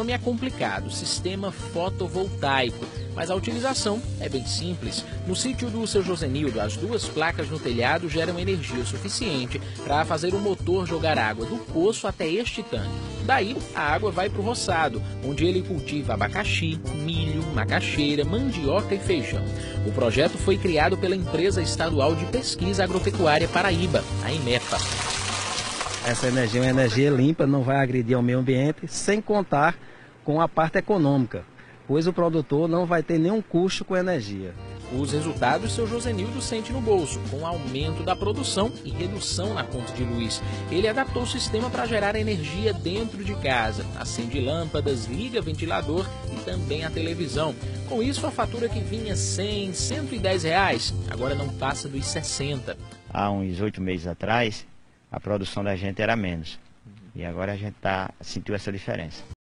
nome é complicado, sistema fotovoltaico, mas a utilização é bem simples. No sítio do seu Josenildo, as duas placas no telhado geram energia suficiente para fazer o motor jogar água do poço até este tanque. Daí, a água vai para o roçado, onde ele cultiva abacaxi, milho, macaxeira, mandioca e feijão. O projeto foi criado pela Empresa Estadual de Pesquisa Agropecuária Paraíba, a EMEPA. Essa energia é uma energia limpa, não vai agredir ao meio ambiente, sem contar com a parte econômica, pois o produtor não vai ter nenhum custo com energia. Os resultados seu Josenildo sente no bolso, com aumento da produção e redução na conta de luz. Ele adaptou o sistema para gerar energia dentro de casa, acende lâmpadas, liga ventilador e também a televisão. Com isso, a fatura que vinha R$100, R$110, agora não passa dos 60. Há uns 8 meses atrás, a produção da gente era menos. E agora a gente sentiu essa diferença.